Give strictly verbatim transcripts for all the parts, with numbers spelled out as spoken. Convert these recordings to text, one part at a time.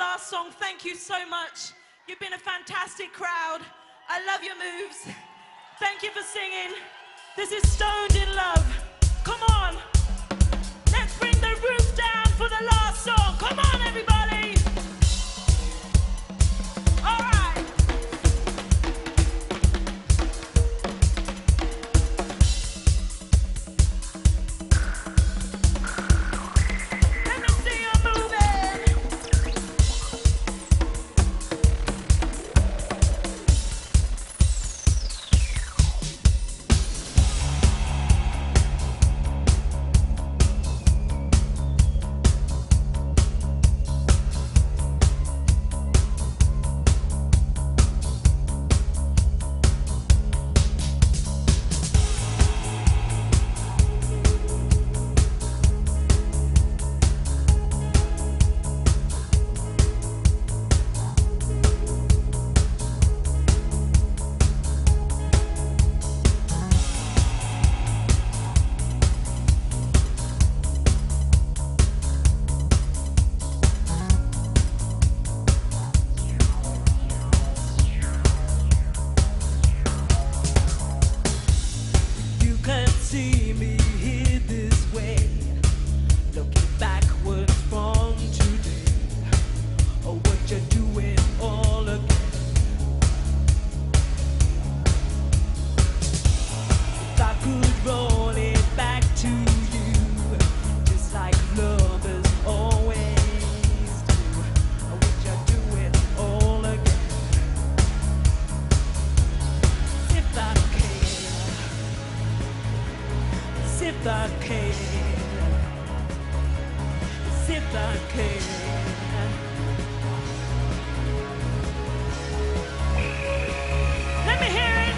last song. Thank you so much. You've been a fantastic crowd. I love your moves. Thank you for singing. This is Stoned in Love. Come on. Let's bring the roof down for the last song. Come on, everybody. All right. Let me see you moving. See me here this way, looking backwards from today. Oh, what you're doing all again. If I could roll it back to you, just like lovers always do. Oh, what you're doing all again. If I can. If I can, if I can, let me hear it.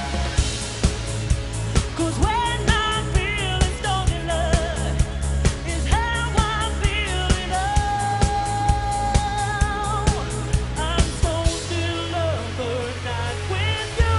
'Cause when I'm feeling stoned in love is how I'm feeling now. I'm stoned in love, but not with you.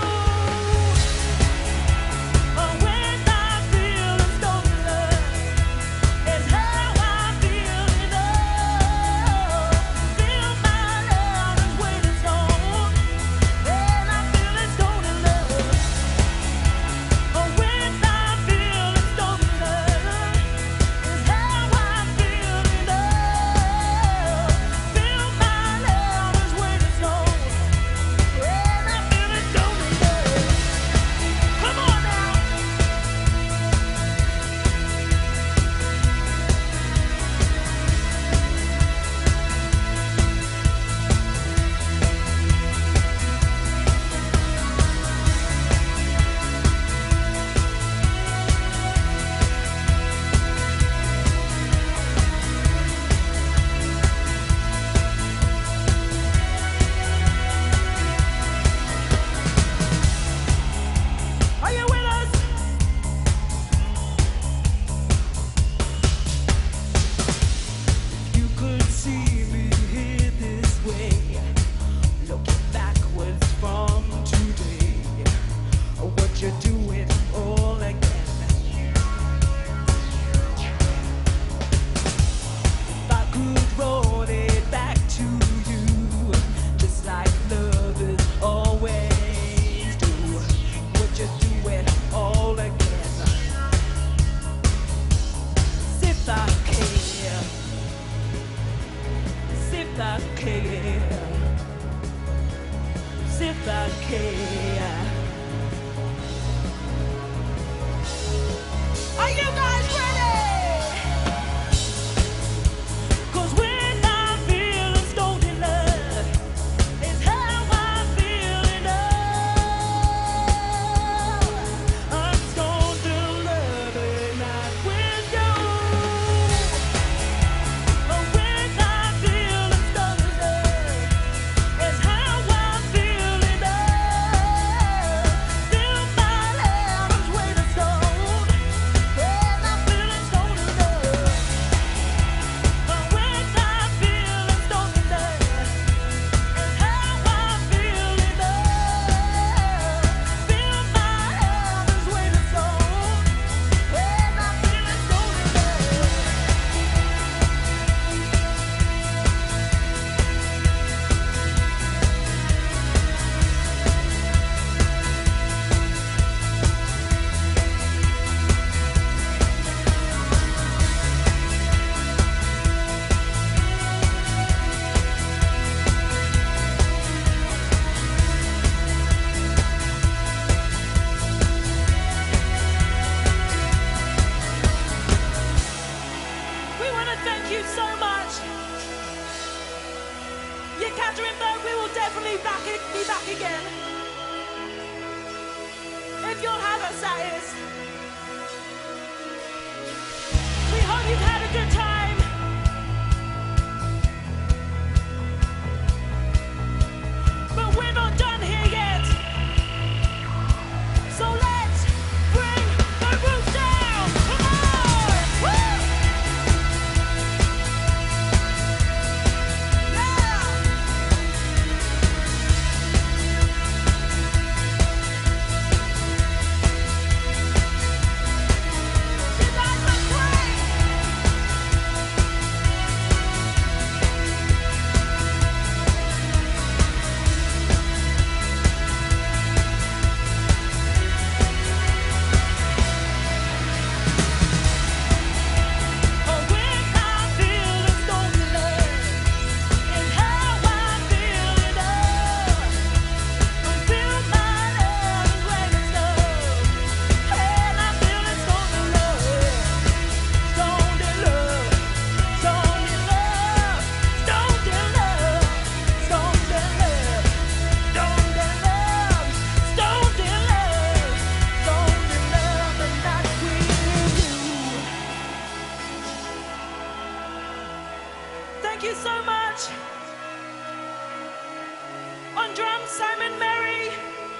Oh, when I'm feeling stoned in love is how I'm feeling now. Feel my love is waiting stone, and I'm feeling stoned in love. Oh, when I'm feeling stoned in love is how I'm feeling now. Feel my love is waiting stone, and I'm feeling stoned in love. Come on now. Are you with us? You could see me here this way, looking backwards from today. What you're doing all again. If I could roll it back to you, just like lovers always do. What you're doing all again. If I can, if I can, if I can. Are you guys ready? 'Cause when I'm feeling stoned in love is how I'm feeling now. I'm stoned in love and not with you. But when I'm feeling stoned in love is how I'm feeling now. want to thank you so much. Yekaterinburg, we will definitely back it, be back again. If you'll have us, that is. We hope you've had a good time. But we're not done here yet. So let's bring the roof down. Come on! Woo! Yeah! You guys look great! Oh, when I'm feeling lonely, and how I'm feeling up, don't feel my love when it's love, and I'm feeling stoned in love, stoned in love, stoned in love, stoned in love, stoned in love, stoned in love, stoned in love, stoned in love, but not with you. Thank you so much. On drums, Simon Merry.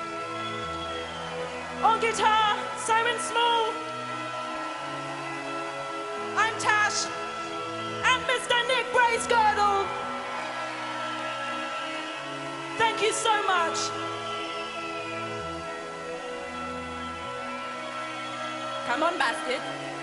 On guitar, Simon Small. I'm Tash. And Mister Nick Bracegirdle. Thank you so much. Come on, bastard.